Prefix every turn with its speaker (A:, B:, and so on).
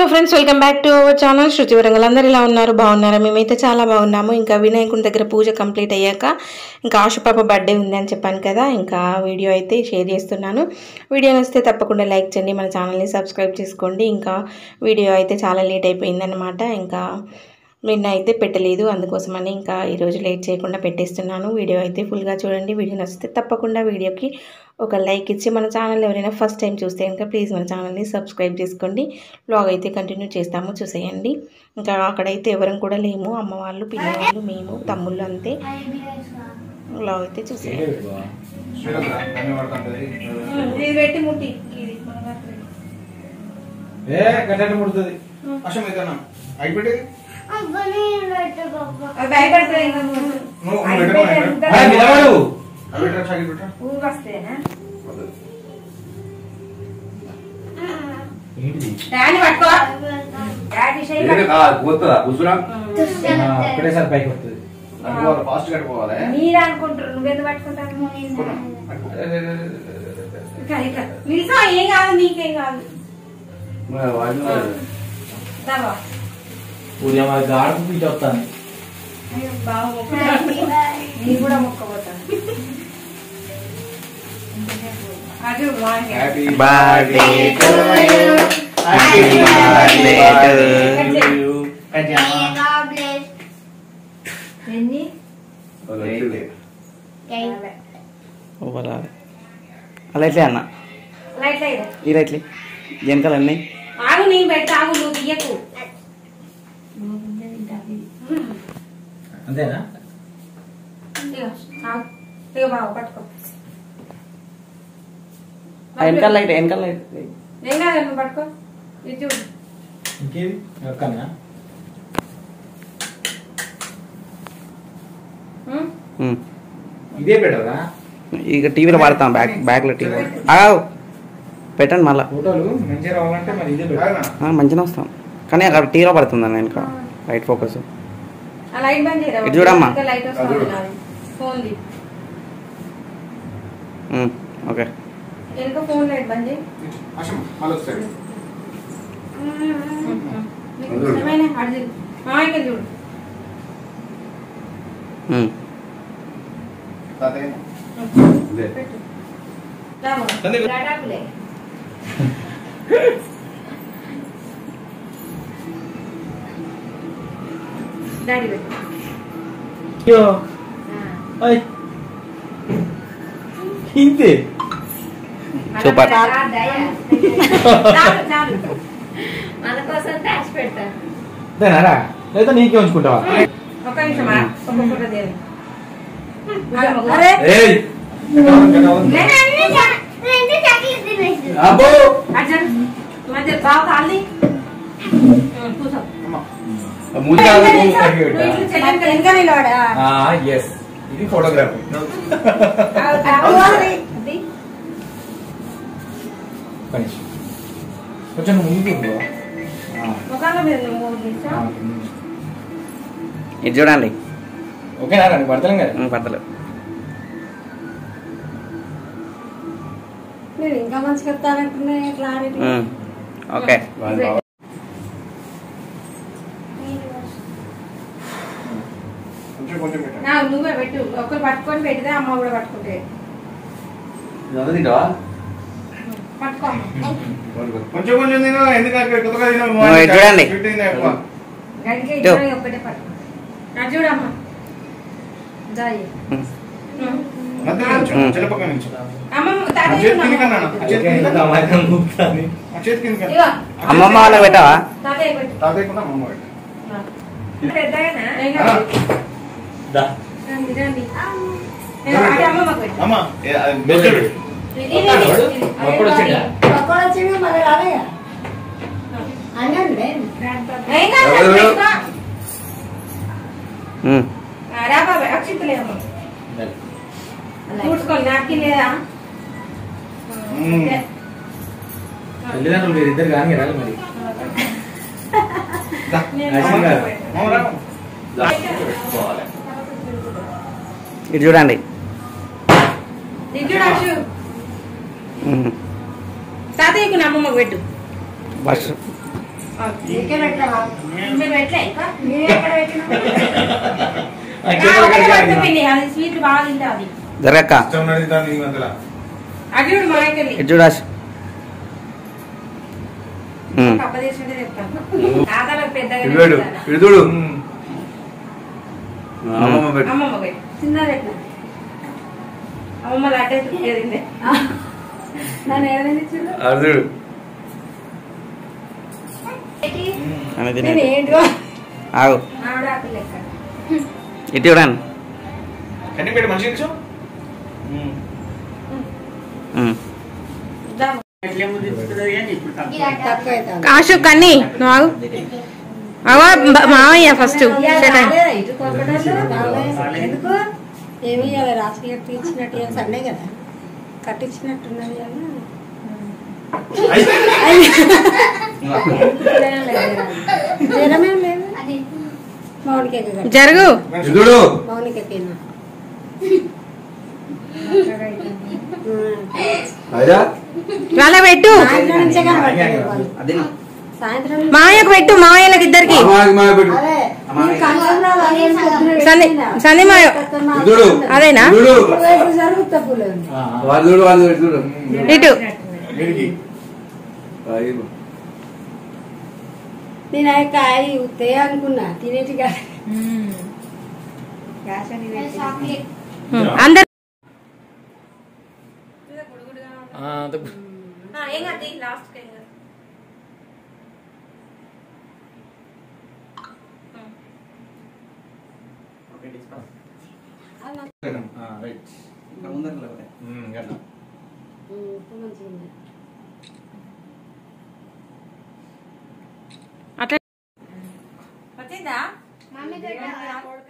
A: Friends, welcome back to our channel Shruti Warangal. అందరు ఇలా ఉన్నారు, బాగున్నారా? మేమైతే చాలా బాగున్నాము. ఇంకా వినాయకుని దగ్గర పూజ కంప్లీట్ అయ్యాక ఇంకా ఆశుపాప బర్త్డే ఉంది అని చెప్పాను కదా, ఇంకా వీడియో అయితే షేర్ చేస్తున్నాను. వీడియో నచ్చితే తప్పకుండా లైక్ చేయండి, మన ఛానల్ని సబ్స్క్రైబ్ చేసుకోండి. ఇంకా వీడియో అయితే చాలా లేట్ అయిపోయిందనమాట, ఇంకా నిన్న అయితే పెట్టలేదు, అందుకోసమని ఇంకా ఈరోజు లేట్ చేయకుండా పెట్టేస్తున్నాను. వీడియో అయితే ఫుల్గా చూడండి. వీడియో నచ్చితే తప్పకుండా వీడియోకి ఒక లైక్ ఇచ్చి, మన ఛానల్ ఎవరైనా ఫస్ట్ టైం చూస్తే కనుక ప్లీజ్ మన ఛానల్ని సబ్స్క్రైబ్ చేసుకోండి. బ్లాగ్ అయితే కంటిన్యూ చేస్తాము, చూసేయండి. ఇంకా అక్కడైతే ఎవరం కూడా లేము, అమ్మ వాళ్ళు, పిల్లవాళ్ళు, మేము, తమ్ముళ్ళు అంతే. బ్లాగ్ అయితే చూసేయండి.
B: ఒకటేసారి పైకి వస్తుంది.
C: మీరు అనుకుంటారు, నువ్వెందుకు పట్టుకుంటారు? ఏం కాదు, నీకేం కాదు.
B: ఉదయం గాడుకు పీట వస్తాను.
C: నీ కూడా మొక్కబోతాను.
A: Happy birthday to you, happy birthday to you.
C: ఎన్ని
D: అలా ఎట్లే అన్న, ఈ లైట్లే వెనకాల అన్నీ
C: ఆగు, నేను పెడతా, ఆగు, నువ్వు తీయకు.
B: అంతేనా?
C: బాబు పట్టుకో.
D: వెనకాల లైట్, వెనకాల లైట్
C: ఏం కాదు, నువ్వు పట్టుకో. ఇది చూడు.
B: ఇంకేది ఒక్కనా? ఇదే బెటరా?
D: ఇక టీవీలో వాడతాం, బ్యాక్లో టీవీ పెట్టండి. మళ్ళీ
B: ఫోటోలు మంచిగా రావాలంటే మరి ఇదే బెటర్.
D: మంచిగా వస్తాం, కానీ అక్కడ టీవీలో పడుతుంది అన్న వెనక లైట్ ఫోకస్.
C: ఆ లైట్ బంద్ చేయరా?
D: ఇటు చూడమ్మా.
C: లైట్ వస్తుంది నాది. ఫోన్ ది.
D: ఓకే,
C: వెనక ఫోన్ లైట్ బంద్ చేయి. ఇష్టమైన అడిగి ఇక్కడ చూడు. డాడీ పెట్టు.
B: ఇంతే
D: సూపర్.
C: మన కోసం దాచి పెడతాను.
B: అంతేనారా? లేదా నీకే ఉంచుకుంటావా?
C: ఒక నిమిషం, ఒక్కొక్కటి దేని. బాగా కాలి కూర్చో.
B: ఇది ఫోటోగ్రఫీ. కొంచెం ముందు
D: ఇది చూడండి.
B: ఓకేనా? పడతలేం కదా?
D: పడతలేదు.
C: ఇంకా మంచిగా చెప్తానంటున్నా. క్లారిటీ.
D: ఓకే,
C: నువ్వే పెట్టు. ఒకరు పట్టుకొని పెట్టితే అమ్మ కూడా పట్టుకుంటే పట్టుకో.
B: కొంచెం కొంచెం తిను, ఎందుకంటే
D: చూడండి.
C: గడికి ఇద్దరు ఒక్కటే పట్టుకో. అది చూడమ్మా.
D: అమ్మమ్మ వాళ్ళకి పెట్టావా?
C: చూసుకోండి, నాకి లేదా?
B: తల్లిదండ్రులు మీరు ఇద్దరు కానీ రాలి మరి.
D: ఇది చూడండి.
C: తాతయ్యకు అమ్మమ్మకు పెట్టు.
D: బస్
C: మీరు పెట్టలే ఇంకా మీరు ఎక్కడ పెట్టినా అది స్వీట్ బాగా తింటా అది
D: జరగక్క
A: అది చూడు మా దగ్గర
D: ఇటు చూడాస్
A: అప్పదేశంటే చెప్తాను దాదాపు పెద్దగా
D: చూడు
A: అమ్మమ్మ పెట్టి
C: చిన్న పెట్టిన
A: అమ్మమ్మ లాంటే తిందే
C: నన్ను ఏదైనా చూడు
D: అర్జుడు
C: నేను ఏంటో
D: ఆగు
C: ఆవిడ ఆకులు లెక్క
D: ఇటు చూడండి
B: కన్నీ పెట్టి మంచిగా ఇచ్చు
C: తక్కువ అవుతుంది
A: కాశు కన్నీ నువ్వు ఆగు అవా మావయ్య ఫస్ట్
C: ఇటు కొరకడాలు ఎందుకు ఏమి ఇవ్వాలి రాత్రి ఇచ్చినట్టు సండే కదా కట్టించినట్టున్నది జ్వరమేం లేదు మౌనికే
A: జరుగు
C: మౌనికేనా
A: వాళ్ళ పెట్టు
C: సాయంత్రం నుంచే కనబడతారు వాళ్ళు. సాయంత్రం
A: మావయ్యకు పెట్టు మావయ్యలకు ఇద్దరికి
C: అదే కన్ఫర్మ్ రావాలి
A: సంధి మాయ అదేనా
C: జరుగుతా పూలే
A: ఇటు
C: నేను ఆ కాయ ఉత్తే అనుకున్నా తినేటిగా
A: అందరు అట్లా వచ్చిందా